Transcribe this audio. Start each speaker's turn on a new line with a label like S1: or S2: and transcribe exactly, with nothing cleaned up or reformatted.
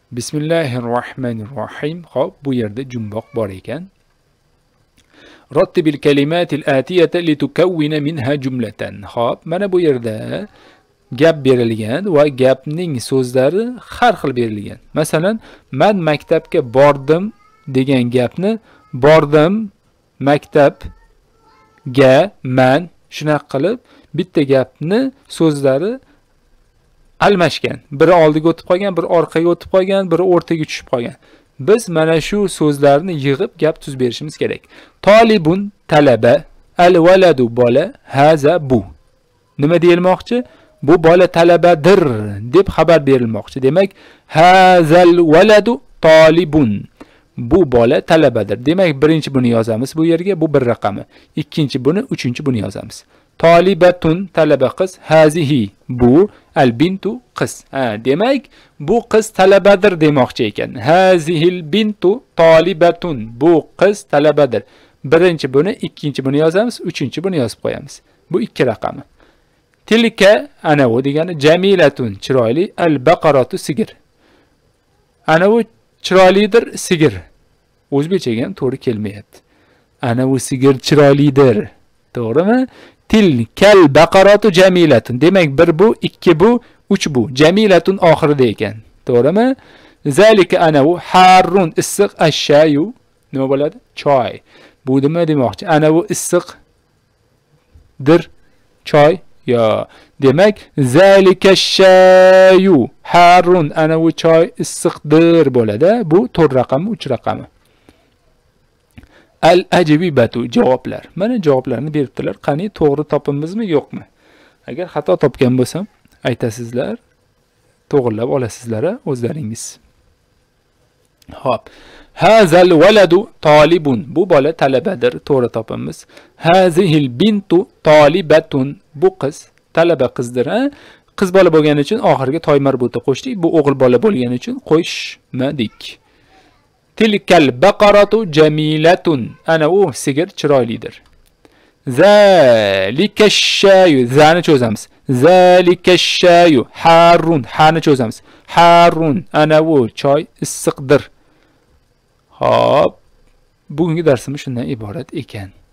S1: Bismillahirrohmanirrohim. Xo'p, bu yerda jumboq bor ekan. Rattibil kalimatil atiyata litukawwina minha jumlatan. Xo'p, mana bu yerda gap berilgan va gapning so'zlari har xil berilgan. Masalan, men maktabga bordim degan gapni bordim maktabga men shunaqa qilib bitta gapni so'zlari almashgan. Biri oldiga o'tib qolgan, biri orqaga o'tib qolgan, biri o'rtaga tushib qolgan. Biz mana shu so'zlarni yig'ib gap tuz berishimiz kerak. Talibun talaba, al-waladu bola, haza bu. Nima deyilmoqchi? Bu bola talabadir deb xabar berilmoqchi. Demak, hazal waladu talibun. Bu bola talabadir. Demak, birinchi buni yozamiz bu yerga, bu bir raqami. Ikkinchi buni, uchinchi buni yozamiz. Talibatun talaba qiz, hazihi bu al-bintu qiz. Ha, demak, bu qiz talabadir demoqchi ekan. Hazihil bintu talibatun. Bu qiz talabadir. Birinchi buni, ikkinchi buni yozamiz, uchinchi buni yozib qo'yamiz. Bu ikki raqami. Tilka ana u degani jamilatun chiroyli, al-baqaratu sigir. Ana u chiroylidir sigir. O'zbekchaga ham to'g'ri kelmayapti. Ana u sigir chiroylidir. To'g'rimi? Tilkal baqaratu jamilatun. Demak, bir bu, ikki bu, uch bu. Jamilatun oxirida ekan. To'g'rimi? Zalika ana u harrun issiq ash-shayu. Nima bo'ladi? Choy. Bu nima demoqchi? Ana u issiqdir choy. Yo, demak, zalika ash-shayu harrun ana u choy issiqdir bo'ladi. Bu to'rt raqami, uch raqami. Al-ajibatu javoblar. Mana javoblarni beribdilar. Qani to'g'ri topimizmi, yo'qmi? Agar xato topgan bo'lsam, aytasizlar, to'g'rilab olasizlar o'zlaringiz. Xo'p. Hazal waladu talibun. Bu bola talabadir, to'g'ri topimiz. Hazihil bintu talibatun. Bu qiz talaba qizdir, ha? Qiz bola bo'lgani uchun oxirga toy marbuta qo'shdik. Bu o'g'il bola bo'lgani uchun qo'shmadik. Tilkal baqaratu jamilatun. Ana u sigir chiroylidir. Zalikash-shayu. Zani cho'zamiz. Zalikash-shayu harrun. Hani cho'zamiz. Harrun. Ana u choy issiqdir. Hop. Bugungi darsimiz shundan iborat ekan.